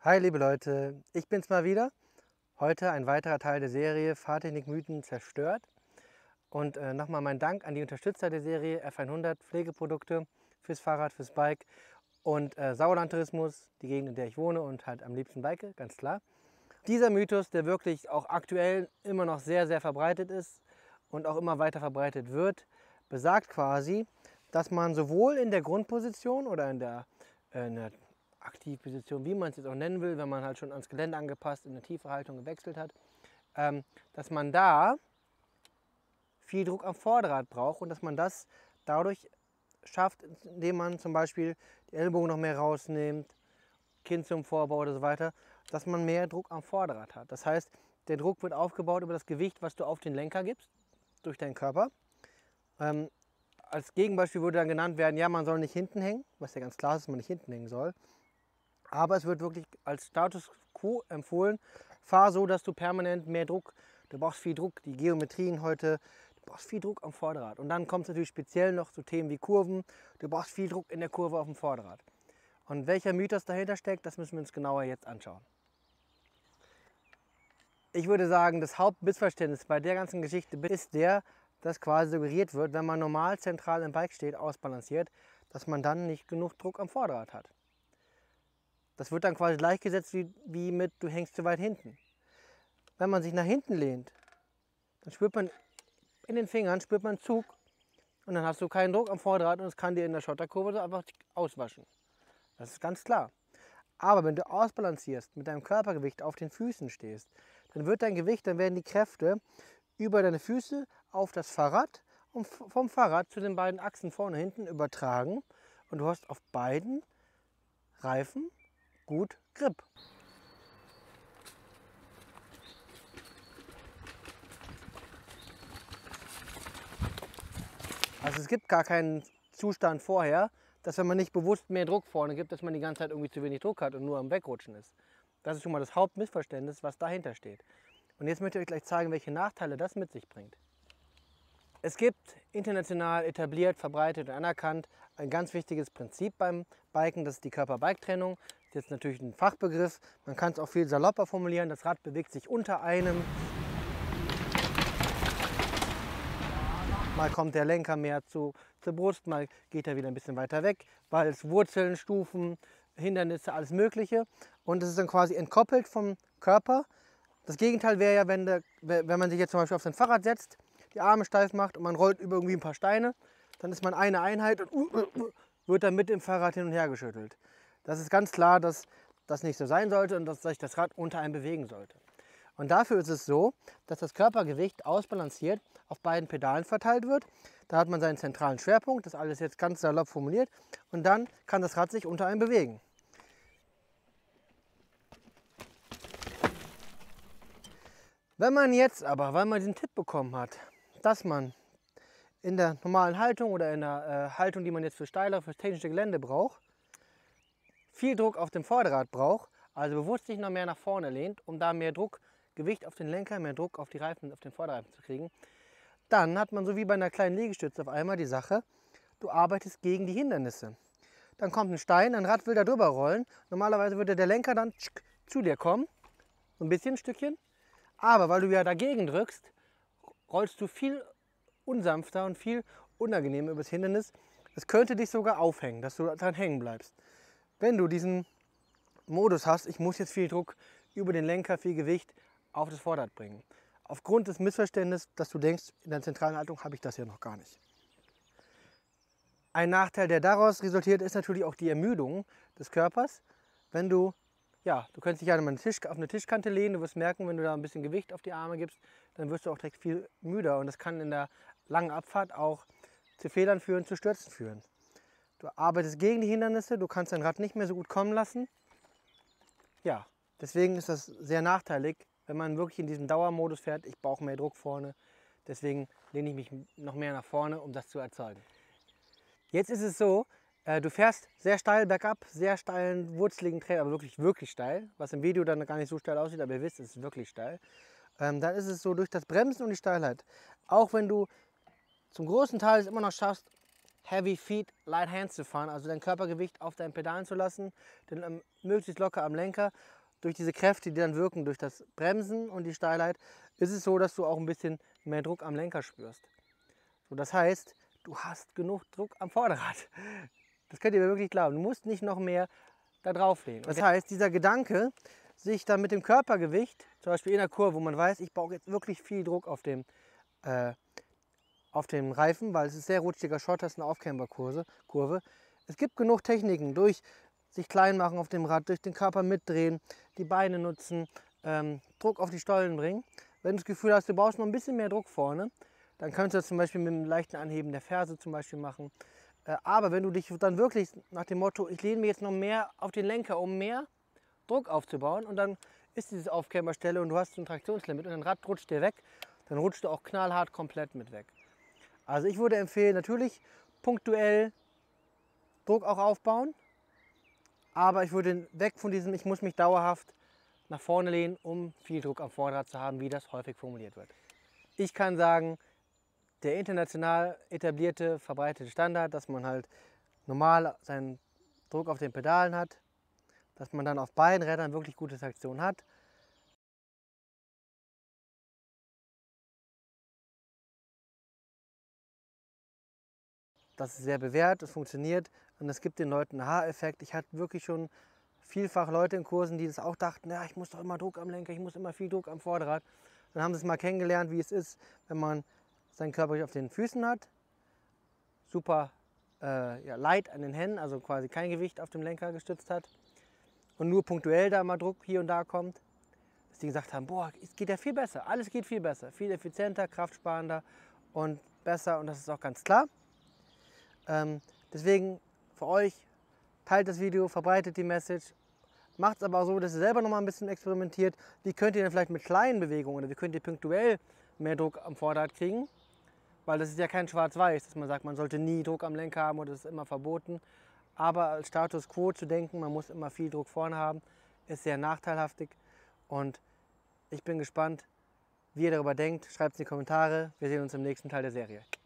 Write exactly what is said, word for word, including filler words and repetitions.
Hi liebe Leute, ich bin's mal wieder. Heute ein weiterer Teil der Serie Fahrtechnik-Mythen zerstört. Und äh, nochmal mein Dank an die Unterstützer der Serie F hundert Pflegeprodukte fürs Fahrrad, fürs Bike und äh, Sauerland-Tourismus, die Gegend, in der ich wohne und halt am liebsten bike, ganz klar. Dieser Mythos, der wirklich auch aktuell immer noch sehr, sehr verbreitet ist und auch immer weiter verbreitet wird, besagt quasi, dass man sowohl in der Grundposition oder in der, äh, in der Aktivposition, wie man es jetzt auch nennen will, wenn man halt schon ans Gelände angepasst in eine tiefe Haltung gewechselt hat, ähm, dass man da viel Druck am Vorderrad braucht und dass man das dadurch schafft, indem man zum Beispiel die Ellbogen noch mehr rausnimmt, Kinn zum Vorbau oder so weiter, dass man mehr Druck am Vorderrad hat. Das heißt, der Druck wird aufgebaut über das Gewicht, was du auf den Lenker gibst, durch deinen Körper. Ähm, als Gegenbeispiel würde dann genannt werden, ja, man soll nicht hinten hängen, was ja ganz klar ist, dass man nicht hinten hängen soll. Aber es wird wirklich als Status quo empfohlen, fahr so, dass du permanent mehr Druck, du brauchst viel Druck, die Geometrien heute, du brauchst viel Druck am Vorderrad. Und dann kommt es natürlich speziell noch zu Themen wie Kurven, du brauchst viel Druck in der Kurve auf dem Vorderrad. Und welcher Mythos dahinter steckt, das müssen wir uns genauer jetzt anschauen. Ich würde sagen, das Hauptmissverständnis bei der ganzen Geschichte ist der, dass quasi suggeriert wird, wenn man normal zentral im Bike steht, ausbalanciert, dass man dann nicht genug Druck am Vorderrad hat. Das wird dann quasi gleichgesetzt wie, wie mit, du hängst zu weit hinten. Wenn man sich nach hinten lehnt, dann spürt man in den Fingern spürt man Zug und dann hast du keinen Druck am Vorderrad und es kann dir in der Schotterkurve so einfach auswaschen. Das ist ganz klar. Aber wenn du ausbalancierst, mit deinem Körpergewicht auf den Füßen stehst, dann wird dein Gewicht, dann werden die Kräfte über deine Füße auf das Fahrrad und vom Fahrrad zu den beiden Achsen vorne und hinten übertragen und du hast auf beiden Reifen gut Grip. Also es gibt gar keinen Zustand vorher, dass wenn man nicht bewusst mehr Druck vorne gibt, dass man die ganze Zeit irgendwie zu wenig Druck hat und nur am Wegrutschen ist. Das ist schon mal das Hauptmissverständnis, was dahinter steht. Und jetzt möchte ich euch gleich zeigen, welche Nachteile das mit sich bringt. Es gibt international etabliert, verbreitet und anerkannt ein ganz wichtiges Prinzip beim Biken, das ist die Körper-Bike-Trennung. Das ist jetzt natürlich ein Fachbegriff, man kann es auch viel salopper formulieren, das Rad bewegt sich unter einem. Mal kommt der Lenker mehr zu, zur Brust, mal geht er wieder ein bisschen weiter weg, weil es Wurzeln, Stufen, Hindernisse, alles Mögliche. Und es ist dann quasi entkoppelt vom Körper. Das Gegenteil wäre ja, wenn, der, wenn man sich jetzt zum Beispiel auf sein Fahrrad setzt, die Arme steif macht und man rollt über irgendwie ein paar Steine, dann ist man eine Einheit und uh, uh, uh, wird dann mit dem Fahrrad hin und her geschüttelt. Das ist ganz klar, dass das nicht so sein sollte und dass sich das Rad unter einem bewegen sollte. Und dafür ist es so, dass das Körpergewicht ausbalanciert auf beiden Pedalen verteilt wird. Da hat man seinen zentralen Schwerpunkt, das alles jetzt ganz salopp formuliert, und dann kann das Rad sich unter einem bewegen. Wenn man jetzt aber, weil man diesen Tipp bekommen hat, dass man in der normalen Haltung oder in der äh, Haltung, die man jetzt für steilere, für technische Gelände braucht, viel Druck auf dem Vorderrad braucht, also bewusst sich noch mehr nach vorne lehnt, um da mehr Druck, Gewicht auf den Lenker, mehr Druck auf die Reifen, auf den Vorderreifen zu kriegen, dann hat man so wie bei einer kleinen Liegestütze auf einmal die Sache, du arbeitest gegen die Hindernisse. Dann kommt ein Stein, ein Rad will da drüber rollen, normalerweise würde der Lenker dann zu dir kommen, so ein bisschen ein Stückchen, aber weil du ja dagegen drückst, rollst du viel unsanfter und viel unangenehmer übers Hindernis. Es könnte dich sogar aufhängen, dass du daran hängen bleibst. Wenn du diesen Modus hast, ich muss jetzt viel Druck über den Lenker, viel Gewicht auf das Vorderrad bringen. Aufgrund des Missverständnisses, dass du denkst, in der zentralen Haltung habe ich das ja noch gar nicht. Ein Nachteil, der daraus resultiert, ist natürlich auch die Ermüdung des Körpers. Wenn du, ja, du könntest dich ja auf eine, Tisch, auf eine Tischkante lehnen, du wirst merken, wenn du da ein bisschen Gewicht auf die Arme gibst, dann wirst du auch direkt viel müder und das kann in der langen Abfahrt auch zu Fehlern führen, zu Stürzen führen. Du arbeitest gegen die Hindernisse, du kannst dein Rad nicht mehr so gut kommen lassen. Ja, deswegen ist das sehr nachteilig, wenn man wirklich in diesem Dauermodus fährt, ich brauche mehr Druck vorne, deswegen lehne ich mich noch mehr nach vorne, um das zu erzeugen. Jetzt ist es so, äh, du fährst sehr steil bergab, sehr steilen, wurzeligen Trail, aber wirklich, wirklich steil, was im Video dann gar nicht so steil aussieht, aber ihr wisst, es ist wirklich steil. Ähm, dann ist es so, durch das Bremsen und die Steilheit, auch wenn du zum großen Teil es immer noch schaffst, Heavy Feet, Light Hands zu fahren, also dein Körpergewicht auf deinen Pedalen zu lassen, denn ähm, möglichst locker am Lenker. Durch diese Kräfte, die dann wirken, durch das Bremsen und die Steilheit, ist es so, dass du auch ein bisschen mehr Druck am Lenker spürst. So, das heißt, du hast genug Druck am Vorderrad. Das könnt ihr mir wirklich glauben. Du musst nicht noch mehr da drauflegen. Das heißt, dieser Gedanke, sich dann mit dem Körpergewicht, zum Beispiel in der Kurve, wo man weiß, ich brauche jetzt wirklich viel Druck auf dem, äh, auf dem Reifen, weil es ist sehr rutschiger Schotter, ist eine Aufkämmerkurve. Es gibt genug Techniken, durch sich klein machen auf dem Rad, durch den Körper mitdrehen, die Beine nutzen, ähm, Druck auf die Stollen bringen. Wenn du das Gefühl hast, du brauchst noch ein bisschen mehr Druck vorne, dann kannst du das zum Beispiel mit einem leichten Anheben der Ferse zum Beispiel machen. Äh, aber wenn du dich dann wirklich nach dem Motto, ich lehne mir jetzt noch mehr auf den Lenker, um mehr Druck aufzubauen, und dann ist diese Aufkämmerstelle und du hast so ein Traktionslimit und dein Rad rutscht dir weg, dann rutscht du auch knallhart komplett mit weg. Also ich würde empfehlen, natürlich punktuell Druck auch aufbauen, aber ich würde weg von diesem, ich muss mich dauerhaft nach vorne lehnen, um viel Druck am Vorderrad zu haben, wie das häufig formuliert wird. Ich kann sagen, der international etablierte, verbreitete Standard, dass man halt normal seinen Druck auf den Pedalen hat, dass man dann auf beiden Rädern wirklich gute Traktion hat. Das ist sehr bewährt, es funktioniert und es gibt den Leuten einen Aha-Effekt. Ich hatte wirklich schon vielfach Leute in Kursen, die das auch dachten, ja, ich muss doch immer Druck am Lenker, ich muss immer viel Druck am Vorderrad. Dann haben sie es mal kennengelernt, wie es ist, wenn man seinen Körper auf den Füßen hat, super äh, ja, light an den Händen, also quasi kein Gewicht auf dem Lenker gestützt hat und nur punktuell da mal Druck hier und da kommt, dass die gesagt haben, boah, es geht ja viel besser, alles geht viel besser, viel effizienter, kraftsparender und besser, und das ist auch ganz klar. Ähm, deswegen für euch, teilt das Video, verbreitet die Message, macht es aber auch so, dass ihr selber noch mal ein bisschen experimentiert. Wie könnt ihr denn vielleicht mit kleinen Bewegungen oder wie könnt ihr punktuell mehr Druck am Vorderrad kriegen? Weil das ist ja kein Schwarz-Weiß, dass man sagt, man sollte nie Druck am Lenker haben oder das ist immer verboten. Aber als Status Quo zu denken, man muss immer viel Druck vorne haben, ist sehr nachteilhaftig. Und ich bin gespannt, wie ihr darüber denkt. Schreibt es in die Kommentare. Wir sehen uns im nächsten Teil der Serie.